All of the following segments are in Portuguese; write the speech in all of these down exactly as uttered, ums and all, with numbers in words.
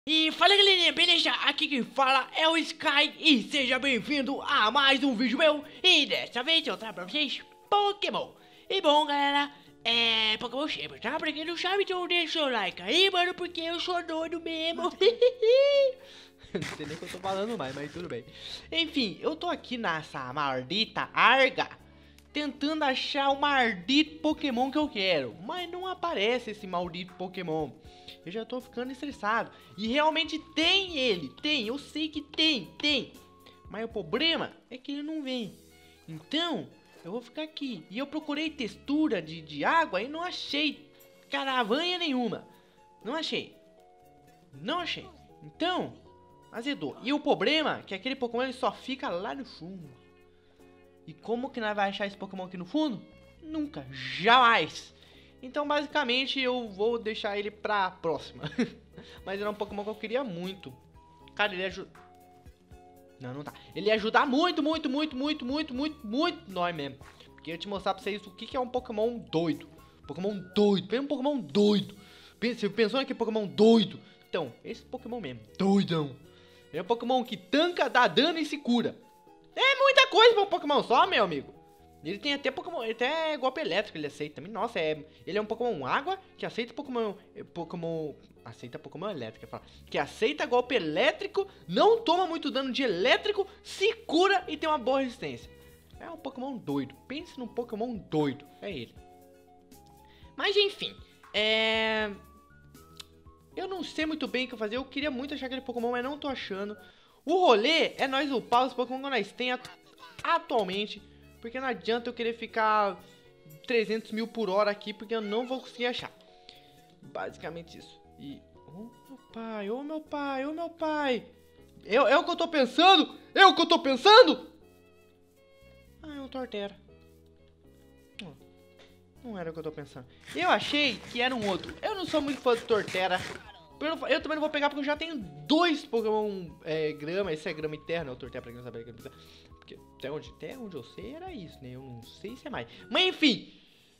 E fala galerinha, beleza? Aqui quem fala é o Sky e seja bem-vindo a mais um vídeo meu. E dessa vez eu trago pra vocês Pokémon. E bom galera, é Pokémon sempre, tá? Pra quem não sabe, então deixa o like aí, mano, porque eu sou doido mesmo. Não sei nem o que eu tô falando mais, mas tudo bem. Enfim, eu tô aqui nessa maldita Arga tentando achar o maldito Pokémon que eu quero, mas não aparece esse maldito Pokémon. Eu já tô ficando estressado. E realmente tem ele, tem, eu sei que tem, tem. Mas o problema é que ele não vem. Então, eu vou ficar aqui. E eu procurei textura de, de água e não achei caravanha nenhuma. Não achei. Não achei. Então, azedou. E o problema é que aquele Pokémon ele só fica lá no fundo. E como que nós vamos achar esse Pokémon aqui no fundo? Nunca, jamais. Então basicamente eu vou deixar ele pra próxima. Mas era um Pokémon que eu queria muito. Cara, ele ajuda... Não, não tá. Ele ia ajudar muito, muito, muito, muito, muito, muito, muito nós mesmo. Porque eu ia te mostrar pra vocês o que, que é um Pokémon doido. Pokémon doido. Pensa um Pokémon doido. Você pensou que é Pokémon doido? Então, esse Pokémon mesmo. Doidão. Ele é um Pokémon que tanca, dá dano e se cura. É muita coisa pra um Pokémon só, meu amigo. Ele tem até Pokémon, até golpe elétrico ele aceita também. Nossa, é, ele é um Pokémon água que aceita Pokémon, Pokémon, aceita Pokémon elétrico, fala, que aceita golpe elétrico, não toma muito dano de elétrico, se cura e tem uma boa resistência. É um Pokémon doido. Pense num Pokémon doido, é ele. Mas enfim, é, eu não sei muito bem o que fazer. Eu queria muito achar aquele Pokémon, mas não tô achando. O rolê é nós upar os Pokémon que nós temos atualmente. Porque não adianta eu querer ficar trezentos mil por hora aqui, porque eu não vou conseguir achar. Basicamente isso. E... Ô meu pai, ô meu pai, ô meu pai. É, é o que eu tô pensando? É o que eu tô pensando? Ah, é um Torterra. Não, não era o que eu tô pensando. Eu achei que era um outro. Eu não sou muito fã de Torterra. Eu, eu também não vou pegar porque eu já tenho dois Pokémon é, grama. Esse é grama eterna, é o Torterra, pra quem não sabe. Porque até onde, até onde eu sei era isso, né? Eu não sei se é mais. Mas enfim,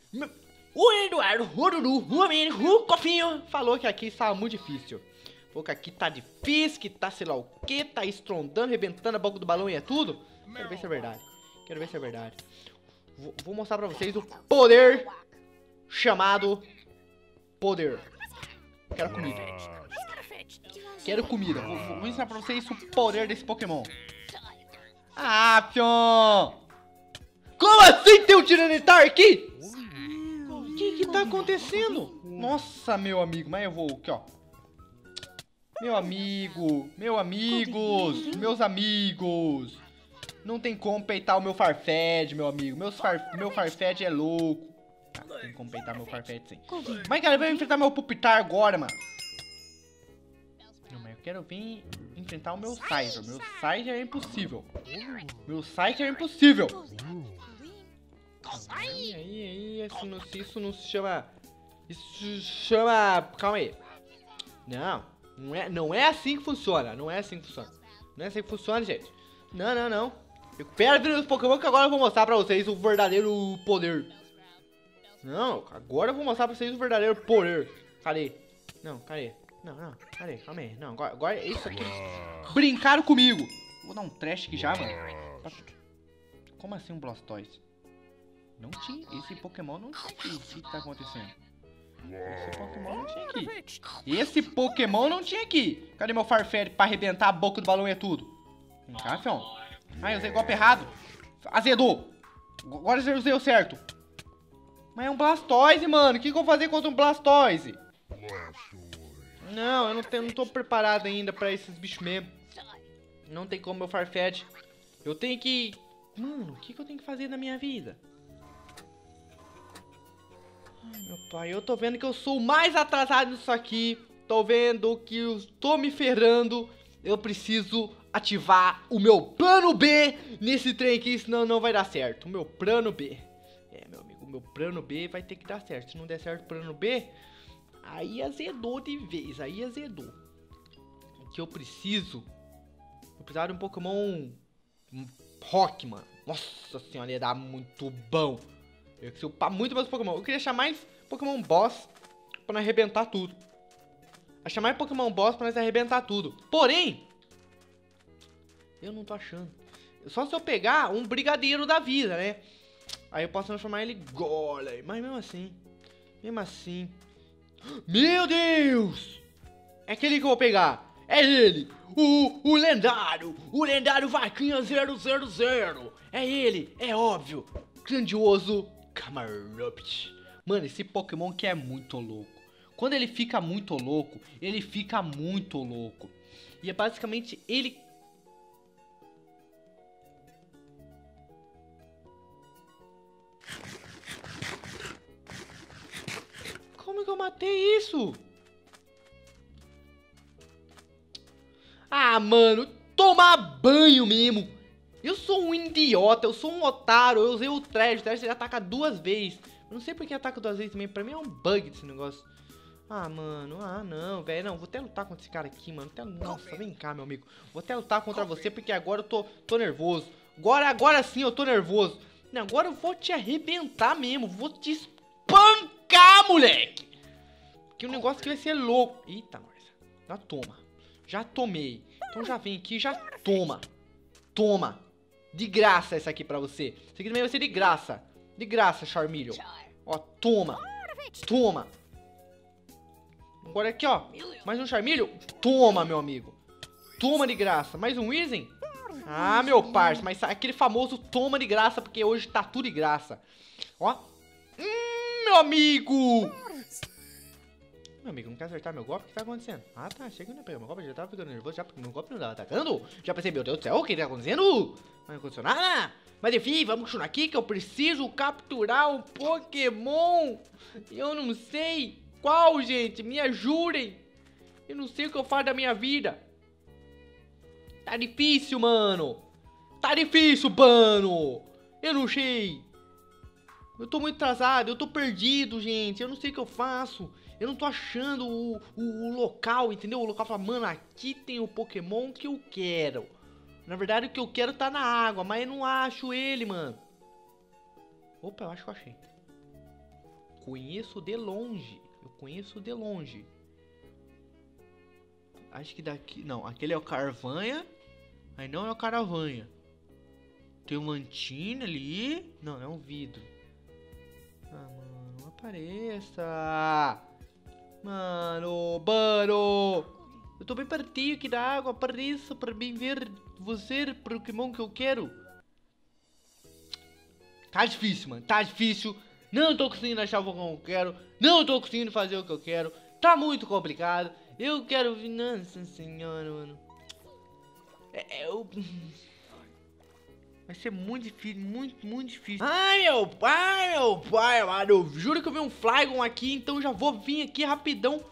o Eduardo, o Dudu, o Amino, o Cofinho falou que aqui estava muito difícil. Falou que aqui tá difícil, que tá sei lá o que, tá estrondando, arrebentando a boca do balão e é tudo. Quero ver se é verdade. Quero ver se é verdade. Vou, vou mostrar pra vocês o poder chamado poder. Quero comida. Quero comida. Vou, vou ensinar pra vocês o poder desse Pokémon. Ah, Pion! Como assim tem um Tiranitar aqui? O que que tá acontecendo? Nossa, meu amigo. Mas eu vou aqui, ó. Meu amigo. Meu amigos. Meus amigos. Não tem como peitar o meu Farfetch, meu amigo. Meus far, meu Farfetch é louco. Ah, tem como peitar meu Farfetch, sim. Mas, cara, eu vou enfrentar meu Pupitar agora, mano. Não, mas eu quero vir enfrentar o meu Scyther. Meu Scyther é impossível. Meu Scyther é impossível. Aí, aí, aí. Isso não, isso não se chama... Isso se chama... Calma aí. Não. Não é, não é assim que funciona. Não é assim que funciona. Não é assim que funciona, gente. Não, não, não. Recupera os Pokémon que agora eu vou mostrar pra vocês o verdadeiro poder. Não, agora eu vou mostrar pra vocês o verdadeiro poder. Cadê? Não, cadê? Não, não, cadê? Calma aí. Não, agora, agora é isso aqui. Brincaram comigo. Vou dar um trash aqui já, mano. Como assim um Blastoise? Não tinha. Esse Pokémon não tinha aqui. O que que tá acontecendo? Esse Pokémon não tinha aqui. Esse Pokémon não tinha aqui. Cadê meu Farfetch pra arrebentar a boca do balão e é tudo? Vem cá, fião. Ai, eu usei golpe errado. Azedou. Agora eu usei o certo. Mas é um Blastoise, mano. O que, que eu vou fazer contra um Blastoise? Não, eu não, tenho, não tô preparado ainda pra esses bichos mesmo. Não tem como meu Farfetch. Eu tenho que... Mano, o que, que eu tenho que fazer na minha vida? Ai, meu pai, eu tô vendo que eu sou o mais atrasado nisso aqui. Tô vendo que eu tô me ferrando. Eu preciso ativar o meu plano B nesse trem aqui, senão não vai dar certo. O meu plano B. É, meu amigo, o meu plano B vai ter que dar certo. Se não der certo o plano B... Aí azedou de vez, aí azedou. O que eu preciso... Eu precisava de um Pokémon... Um Rock, mano. Nossa senhora, ia dar muito bom. Eu queria upar muito mais Pokémon. Eu queria achar mais Pokémon Boss pra não arrebentar tudo. Achar mais Pokémon Boss pra nós arrebentar tudo. Porém, eu não tô achando. Só se eu pegar um brigadeiro da vida, né? Aí eu posso transformar ele em Golem. Mas mesmo assim, mesmo assim... Meu Deus! É aquele que eu vou pegar. É ele. O, o lendário. O lendário Vaquinha zero zero zero. É ele, é óbvio. Grandioso Camerupt. Mano, esse Pokémon que é muito louco. Quando ele fica muito louco, ele fica muito louco. E é basicamente ele... Como que eu matei isso? Ah, mano, tomar banho mesmo. Eu sou um idiota, eu sou um otário. Eu usei o trash, o trash ele ataca duas vezes. Eu não sei porque ataca duas vezes também. Pra mim é um bug desse negócio. Ah, mano, ah, não, velho. Não, vou até lutar contra esse cara aqui, mano. Até... Nossa, vem cá, meu amigo. Vou até lutar contra você porque agora eu tô, tô nervoso. Agora, agora sim eu tô nervoso. Não, agora eu vou te arrebentar mesmo. Vou te espancar, moleque. Que o negócio que vai ser louco. Eita, nós. Já toma. Já tomei. Então já vem aqui, já toma. Toma. De graça essa aqui pra você. Isso aqui também vai ser de graça. De graça, Charmeleon. Ó, toma. Toma. Agora aqui, ó. Mais um Charmeleon. Toma, meu amigo. Toma de graça. Mais um Weezing. Ah, meu parça. Mas aquele famoso toma de graça, porque hoje tá tudo de graça. Ó. Hum, meu amigo. Meu amigo, não quer acertar meu golpe? O que tá acontecendo? Ah, tá. Achei que não ia pegar meu golpe. Eu já tava ficando nervoso já porque meu golpe não tava atacando. Já pensei, meu Deus do céu, o que tá acontecendo? Não aconteceu nada. Mas enfim, vamos continuar aqui que eu preciso capturar um Pokémon. Eu não sei qual, gente. Me ajudem. Eu não sei o que eu faço da minha vida. Tá difícil, mano. Tá difícil, mano. Eu não sei. Eu tô muito atrasado, eu tô perdido, gente. Eu não sei o que eu faço. Eu não tô achando o, o, o local, entendeu? O local fala, mano, aqui tem o Pokémon que eu quero. Na verdade, o que eu quero tá na água, mas eu não acho ele, mano. Opa, eu acho que eu achei. Conheço de longe. Eu conheço de longe. Acho que daqui... Não, aquele é o Carvanha. Aí não é o Caravanha. Tem um Mantine ali. Não, é um vidro. Ah, mano, não apareça. Mano, mano. Eu tô bem pertinho aqui da água. Apareça pra mim ver você, Pokémon que eu quero. Tá difícil, mano. Tá difícil. Não tô conseguindo achar o Pokémon que eu quero. Não tô conseguindo fazer o que eu quero. Tá muito complicado. Eu quero... Nossa senhora, mano. É, eu... Vai ser muito difícil, muito, muito difícil. Ai, meu pai, meu pai, mano. Eu juro que eu vi um Flygon aqui, então já vou vir aqui rapidão.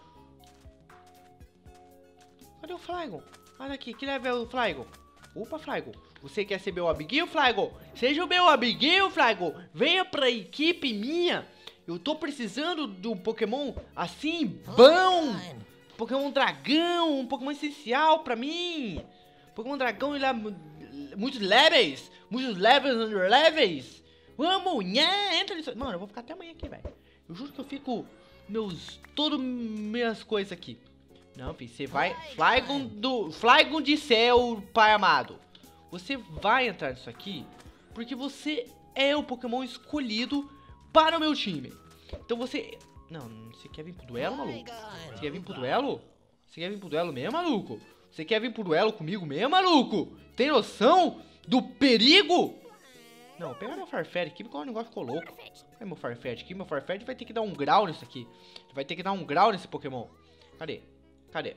Cadê o Flygon? Olha aqui, que level é o Flygon? Opa, Flygon. Você quer ser meu amiguinho, Flygon? Seja o meu amiguinho, Flygon. Venha pra equipe minha. Eu tô precisando de um Pokémon assim, bom. Pokémon dragão, um Pokémon essencial pra mim. Pokémon dragão, ele é... Muitos levels, muitos levels under levels. Vamos, né? Entra nisso. Mano, eu vou ficar até amanhã aqui, velho. Eu juro que eu fico meus, todas minhas coisas aqui. Não, filho, você vai, Flygon do, Flygon de céu, pai amado. Você vai entrar nisso aqui porque você é o Pokémon escolhido para o meu time. Então você, não, você quer vir pro duelo, maluco? Você quer vir pro duelo? Você quer vir pro duelo mesmo, maluco? Você quer vir pro duelo comigo mesmo, maluco? Tem noção do perigo? Não, pega meu Farfetch aqui porque o negócio ficou louco. Olha meu Farfetch aqui. Meu Farfetch vai ter que dar um grau nisso aqui. Vai ter que dar um grau nesse Pokémon. Cadê? Cadê?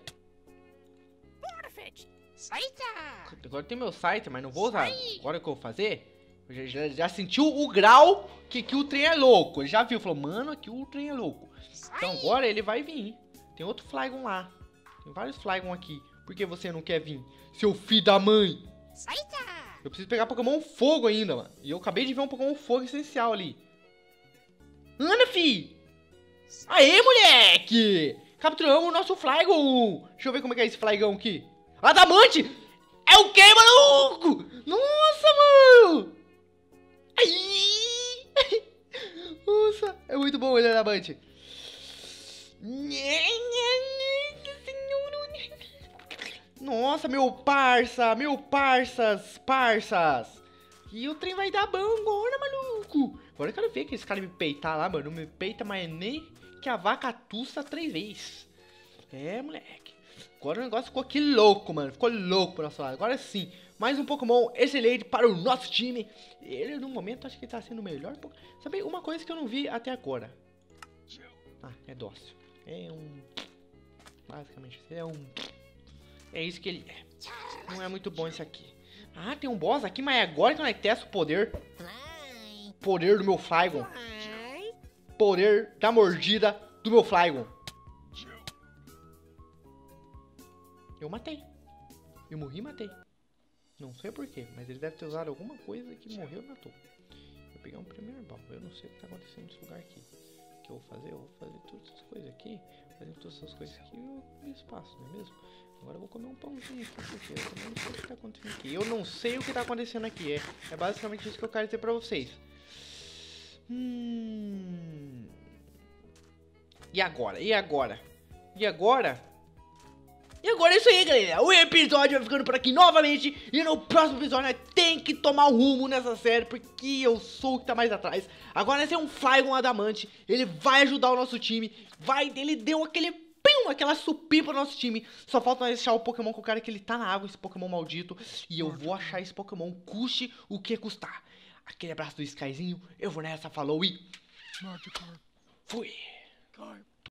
Agora tem meu site, mas não vou usar. Agora o que eu vou fazer? Já, já, já sentiu o grau que, que o trem é louco. Ele já viu, falou, mano, aqui o trem é louco. Então agora ele vai vir. Tem outro Flygon lá. Tem vários Flygon aqui. Por que você não quer vir, seu filho da mãe? Eu preciso pegar Pokémon Fogo ainda, mano. E eu acabei de ver um Pokémon Fogo essencial ali. Anda, fi! Aê, moleque! Capturamos o nosso Flygon! Deixa eu ver como é que é esse Flygão aqui. Adamante! É o que, maluco? Nossa, mano! Ai! Nossa, é muito bom ele, Adamante. Nossa, meu parça, meu parças, parças. E o trem vai dar bom agora, maluco. Agora eu quero ver que esse cara me peitar lá, mano. Não me peita mais nem que a vaca tussa três vezes. É, moleque. Agora o negócio ficou aqui louco, mano. Ficou louco pro nosso lado. Agora sim, mais um Pokémon excelente para o nosso time. Ele, no momento, acho que tá sendo o melhor. Sabe, uma coisa que eu não vi até agora. Ah, é dócil. É um... Basicamente, é um... É isso que ele é. Não é muito bom isso aqui. Ah, tem um boss aqui, mas é agora que nós testa o poder. Poder do meu Flygon. Poder da mordida do meu Flygon. Eu matei. Eu morri e matei. Não sei porquê, mas ele deve ter usado alguma coisa que morreu e matou. Eu peguei um primeiro baú. Eu não sei o que tá acontecendo nesse lugar aqui. O que eu vou fazer? Eu vou fazer todas essas coisas aqui. Fazendo todas essas coisas aqui, eu tenho espaço, não é mesmo? Agora eu vou comer um pãozinho aqui, porque eu também não sei o que tá acontecendo aqui. Eu não sei o que tá acontecendo aqui. É, é basicamente isso que eu quero dizer pra vocês. Hum... E agora? E agora? E agora? E agora é isso aí, galera. O episódio vai ficando por aqui novamente. E no próximo episódio nós tem que tomar um rumo nessa série, porque eu sou o que tá mais atrás. Agora nós temos um Flygon Adamante. Ele vai ajudar o nosso time. Vai, ele deu aquele pim, aquela supir pro nosso time. Só falta nós achar o Pokémon com o cara que ele tá na água, esse Pokémon maldito. E eu vou achar esse Pokémon, custe o que custar. Aquele abraço do Skyzinho. Eu vou nessa, falou e... Fui.